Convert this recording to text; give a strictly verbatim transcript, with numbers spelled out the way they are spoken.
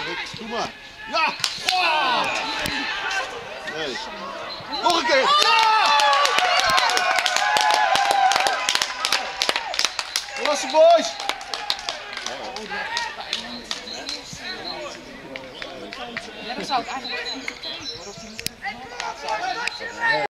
Doe maar. Ja! Oh! Nee. Nog een keer! Ja! Lasse boys! Ja, dat zou ik eigenlijk niet vergeten.